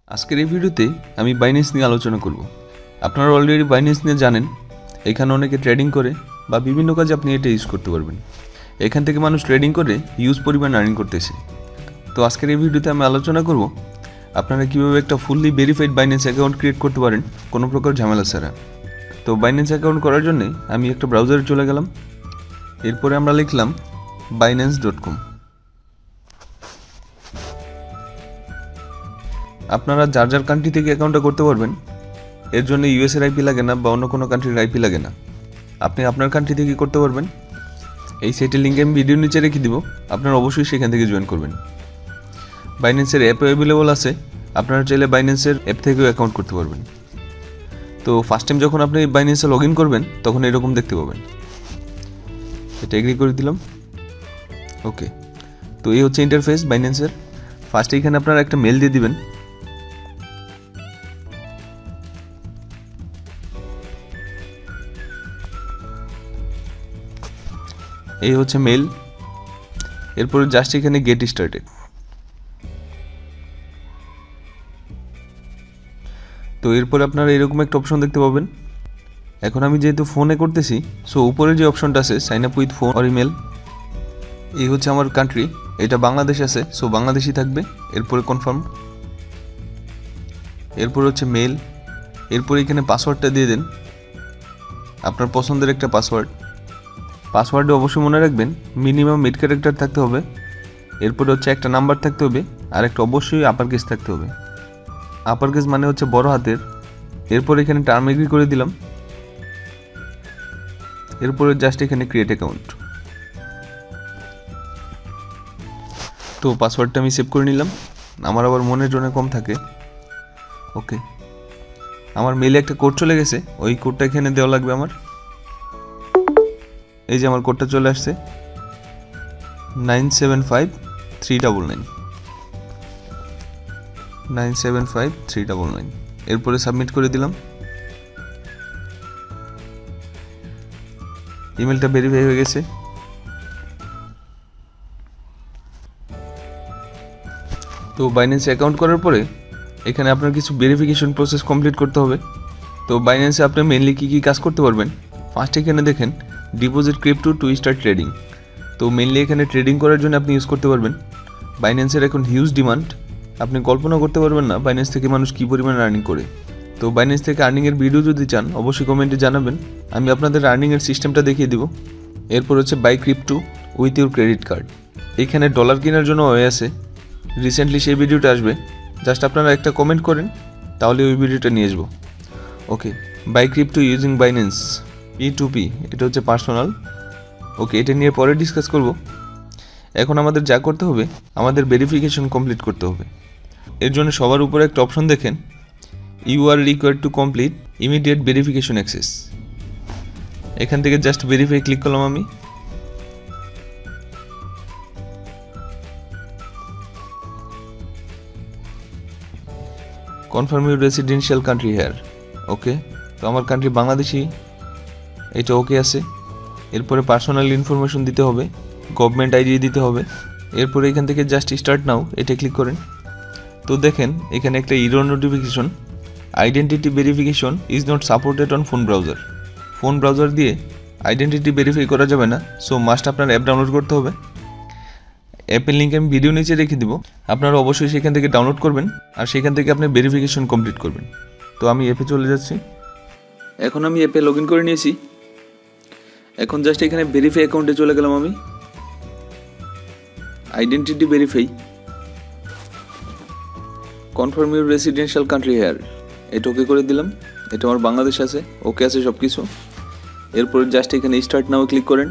আজকের এই ভিডিওতে আমি বাইন্যান্স নিয়ে আলোচনা করব। আপনারা অলরেডি বাইন্যান্স নিয়ে জানেন, এখানে অনেকে ট্রেডিং করে বা বিভিন্ন কাজে আপনি এটা ইউজ করতে পারবেন। এখান থেকে মানুষ ট্রেডিং করে হিউজ পরিমাণ আর্নিং করতেছে। তো আজকের এই ভিডিওতে আমি আলোচনা করব আপনারা কীভাবে একটা fully verified Binance account create করতে পারেন কোনো প্রকার ঝামেলা ছাড়া। তো বাইন্যান্স অ্যাকাউন্ট করার জন্য আমি একটা ব্রাউজারে চলে গেলাম। এরপরে আমরা লিখলাম binance.com। আপনারা যার যার কান্ট্রি থেকে অ্যাকাউন্টটা করতে পারবেন। এর জন্য ইউএসের আইপি লাগে না বা অন্য কোনো কান্ট্রির আইপি লাগে না, আপনি আপনার কান্ট্রি থেকে করতে পারবেন। এই সাইটের লিঙ্ক আমি ভিডিওর নিচে রেখে দিব, আপনারা অবশ্যই সেখান থেকে জয়েন করবেন। বাইন্যান্সের অ্যাপ অ্যাভেলেবল আছে, আপনারা চাইলে বাইন্যান্সের অ্যাপ থেকেও অ্যাকাউন্ট করতে পারবেন। তো ফার্স্ট টাইম যখন আপনি বাইন্যান্সে লগ ইন করবেন তখন এরকম দেখতে পাবেন। এটা এগ্রি করে দিলাম, ওকে। তো এই হচ্ছে ইন্টারফেস বাইন্যান্সের। ফার্স্টে এখানে আপনারা একটা মেল দিয়ে দিবেন। এই হচ্ছে মেল। এরপরে জাস্ট এখানে গেট স্টার্টেড। তো এরপরে আপনারা এরকম একটা অপশন দেখতে পাবেন। এখন আমি যেহেতু ফোনে করতেছি, সো উপরে যে অপশনটা আছে sign up with phone or email, এই হচ্ছে আমার কান্ট্রি, এটা বাংলাদেশ আছে, সো বাংলাদেশই থাকবে। এরপরে কনফার্ম, এরপরে হচ্ছে মেল। এরপরে এখানে পাসওয়ার্ডটা দিয়ে দেন, আপনার পছন্দের একটা পাসওয়ার্ড। পাসওয়ার্ডে অবশ্যই মনে রাখবেন মিনিমাম মিড ক্যারেক্টার থাকতে হবে। এরপরে হচ্ছে একটা নাম্বার থাকতে হবে, আর একটা অবশ্যই আপার কেস থাকতে হবে। আপার কেস মানে হচ্ছে বড় হাতের। এরপর এখানে টার্ম এগ্রি করে দিলাম। এরপরে জাস্ট এখানে ক্রিয়েট অ্যাকাউন্ট। তো পাসওয়ার্ডটা আমি সেভ করে নিলাম, আমার আবার মনের জন্য কম থাকে, ওকে। আমার মেলে একটা কোড চলে গেছে, ওই কোডটা এখানে দেওয়া লাগবে আমার। এই যে আমার কোডটা চলে আসছে 975399 975399। এরপরে সাবমিট করে দিলাম। ইমেলটা ভেরিফাই হয়ে গেছে। তো বাইন্যান্সে অ্যাকাউন্ট করার পরে এখানে আপনার কিছু ভেরিফিকেশন প্রসেস কমপ্লিট করতে হবে। তো বাইন্যান্সে আপনি মেনলি কী কী কাজ করতে পারবেন, ফার্স্ট এখানে দেখেন deposit crypto to start trading. তো মেনলি এখানে ট্রেডিং করার জন্য আপনি ইউজ করতে পারবেন। বাইন্যান্সের এখন হিউজ ডিমান্ড, আপনি কল্পনা করতে পারবেন না বাইন্যান্স থেকে মানুষ কী পরিমাণ আর্নিং করে। তো বাইন্যান্স থেকে আর্নিংয়ের ভিডিও যদি চান অবশ্যই কমেন্টে জানাবেন, আমি আপনাদের আর্নিংয়ের সিস্টেমটা দেখিয়ে দিব। এরপর হচ্ছে buy crypto with your credit card. এখানে ডলার কেনার জন্য হয়ে আছে, রিসেন্টলি সেই ভিডিওটা আসবে, জাস্ট আপনারা একটা কমেন্ট করেন তাহলে ওই ভিডিওটা নিয়ে আসবো, okay. Buy crypto using Binance P2P, এটা হচ্ছে পার্সোনাল, ওকে। এটা নিয়ে পরে ডিসকাস করব। এখন আমাদের যা করতে হবে, আমাদের ভেরিফিকেশন কমপ্লিট করতে হবে। এর জন্য সবার উপরে একটা অপশন দেখেন, you are required to complete immediate verification access. এখান থেকে জাস্ট ভেরিফাই ক্লিক করলাম আমি। Confirm your residential country here, okay. তো আমার কান্ট্রি বাংলাদেশি, এটা ওকে আছে। এরপরে পার্সোনাল ইনফরমেশন দিতে হবে, গভর্নমেন্ট আইডি দিতে হবে। এরপরে এখান থেকে জাস্ট স্টার্ট নাও এটা ক্লিক করেন। তো দেখেন এখানে একটা error notification, identity verification is not supported on phone browser. Phone browser দিয়ে আইডেন্টিটি ভেরিফাই করা যাবে না, সো মাস্ট আপনার অ্যাপ ডাউনলোড করতে হবে। অ্যাপের লিঙ্ক আমি ভিডিও নিচে রেখে দিব, আপনারা অবশ্যই সেখান থেকে ডাউনলোড করবেন আর সেখান থেকে আপনি ভেরিফিকেশন কমপ্লিট করবেন। তো আমি অ্যাপে চলে যাচ্ছি। এখন আমি অ্যাপে লগ ইন করে নিয়েছি। এখন জাস্ট এখানে ভেরিফাই অ্যাকাউন্টে চলে গেলাম আমি। Identity verify, confirm your residential country here, এটা ওকে করে দিলাম। এটা আমার বাংলাদেশ আছে, ওকে আছে সব কিছু। এরপরে জাস্ট এখানে স্টার্ট নাও ক্লিক করেন।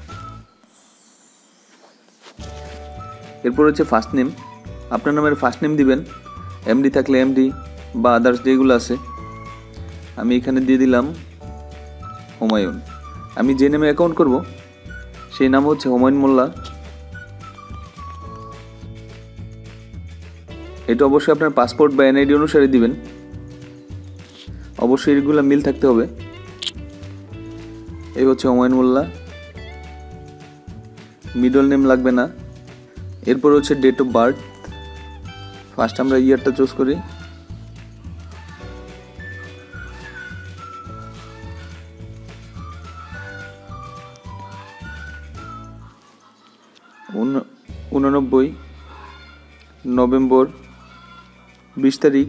এরপর হচ্ছে ফার্স্ট নেম, আপনার নামের ফার্স্ট নেম দিবেন, এমডি থাকলে এমডি বা আদার্স যেগুলো আছে। আমি এখানে দিয়ে দিলাম হুমায়ুন। আমি যে নামে অ্যাকাউন্ট করব সেই নাম হচ্ছে হুমায়ুন মোল্লা। এটা অবশ্যই আপনার পাসপোর্ট বা এনআইডি অনুসারে দিবেন, অবশ্যই এগুলো মিল থাকতে হবে। এই হচ্ছে হুমায়ুন মোল্লা, মিডল নেম লাগবে না। এরপর হচ্ছে ডেট অফ বার্থ, ফার্স্ট আমরা ইয়ারটা চুজ করি নভেম্বর 20 তারিখ,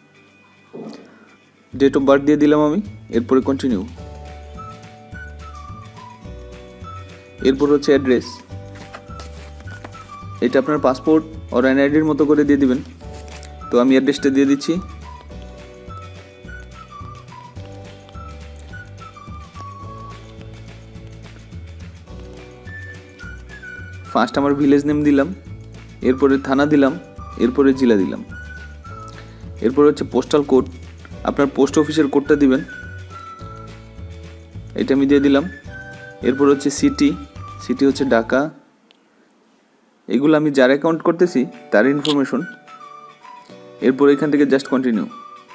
ডেট অফ বার্থ দিয়ে দিলাম আমি। এরপরে কন্টিনিউ। এরপর হচ্ছে অ্যাড্রেস, এটা আপনার পাসপোর্ট আর এনআইডির মতো করে দিয়ে দিবেন। তো আমি অ্যাড্রেসটা দিয়ে দিচ্ছি। ফার্স্ট আমার ভিলেজ নেম দিলাম, এরপরে থানা দিলাম, এরপরে জেলা দিলাম। এরপর হচ্ছে পোস্টাল কোড, আপনার পোস্ট অফিসের কোডটা দিবেন, এটা আমি দিয়ে দিলাম। এরপর হচ্ছে সিটি হচ্ছে ঢাকা। এগুলো আমি যার অ্যাকাউন্ট করতেছি তার ইনফরমেশন। এরপর এখান থেকে জাস্ট কন্টিনিউ।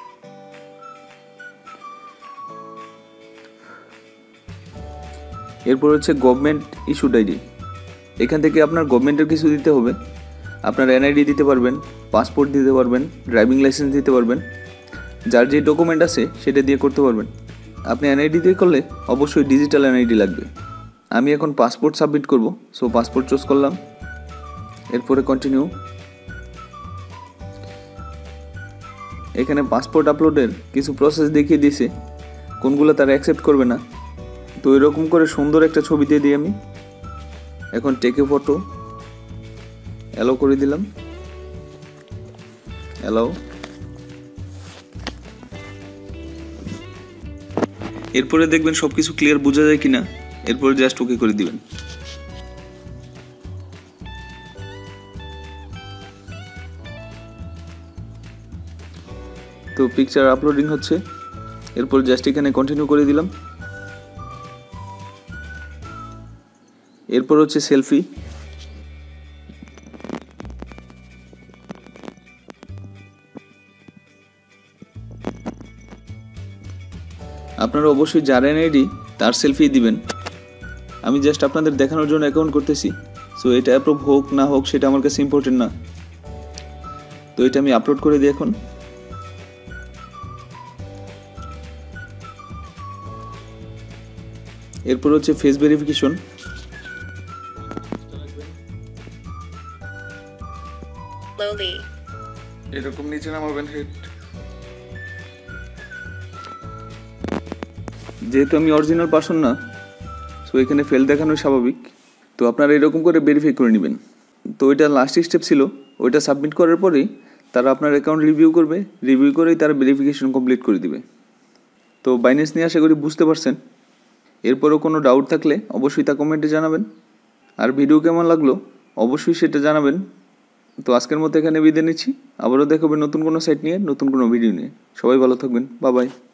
এরপর হচ্ছে গভর্নমেন্ট ইস্যুড আইডি, এখান থেকে আপনার গভর্নমেন্টের কিছু দিতে হবে। আপনার এনআইডি দিতে পারবেন, পাসপোর্ট দিতে পারবেন, ড্রাইভিং লাইসেন্স দিতে পারবেন, যার যে ডকুমেন্ট আছে সেটা দিয়ে করতে পারবেন। আপনি এনআইডি দিয়ে করলে অবশ্যই ডিজিটাল এনআইডি লাগবে। আমি এখন পাসপোর্ট সাবমিট করব, সো পাসপোর্ট চুজ করলাম। এরপরে কন্টিনিউ। এখানে পাসপোর্ট আপলোডের কিছু প্রসেস দেখিয়ে দিয়েছে, কোনগুলো তারা অ্যাকসেপ্ট করবে না। তো এরকম করে সুন্দর একটা ছবি দিয়ে দিই আমি। এখন টেকে ফটো অ্যালাউ করে দিলাম, অ্যালাউ। এরপরে দেখবেন সবকিছু ক্লিয়ার বোঝা যায় কিনা, এরপরে জাস্ট ওকে করে দিবেন। তো পিকচার আপলোডিং হচ্ছে, এরপর জাস্ট এখানে কন্টিনিউ করে দিলাম। এরপর হচ্ছে সেলফি, আপনারা অবশ্যই যার এনআইডি তার সেলফি দিবেন। আমি জাস্ট আপনাদের দেখানোর জন্য অ্যাকাউন্ট করতেছি, সো এটা অ্যাপ্রুভ হোক না হোক সেটা আমার কাছে ইম্পর্টেন্ট না। তো এটা আমি আপলোড করে দিই এখন। এরপর হচ্ছে ফেস ভেরিফিকেশন, এরকম নিচে নামাবেন হেড। যেহেতু আমি অরিজিনাল পারসন না, সো এখানে ফেল দেখানো স্বাভাবিক। তো আপনারা এরকম করে ভেরিফাই করে নেবেন। তো ওইটা লাস্ট স্টেপ ছিল, ওইটা সাবমিট করার পরেই তারা আপনার অ্যাকাউন্ট রিভিউ করবে, রিভিউ করেই তারা ভেরিফিকেশন কমপ্লিট করে দিবে। তো বাইন্যান্স নিয়ে আশা করি বুঝতে পারছেন। এরপরও কোনো ডাউট থাকলে অবশ্যই তা কমেন্টে জানাবেন। আর ভিডিও কেমন লাগলো অবশ্যই সেটা জানাবেন। তো আজকের মতো এখানে বিদায় নিচ্ছি, আবারও দেখাবে নতুন কোনো সাইট নিয়ে, নতুন কোনো ভিডিও নিয়ে। সবাই ভালো থাকবেন, বাই বাই।